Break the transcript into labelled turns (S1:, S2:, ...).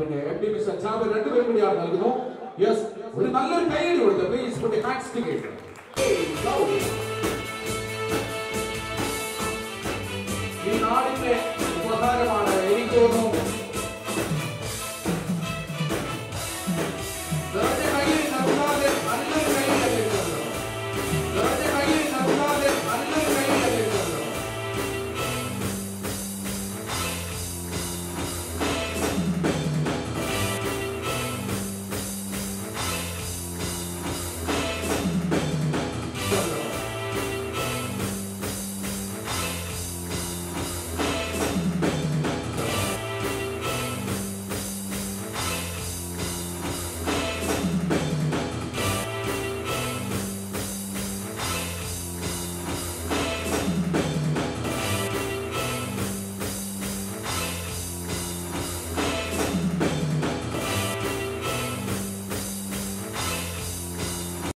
S1: പിന്നെ MD mister Jabir രണ്ടുപേരും കൂടിയാണ് നൽകുന്നു. യെസ്, ഒരു നല്ലൊരു കൈയ്യടി കൊടുത്ത് പ്ലീസ് പുട്ട് ഹാൻഡ്സ് ടുഗദർ.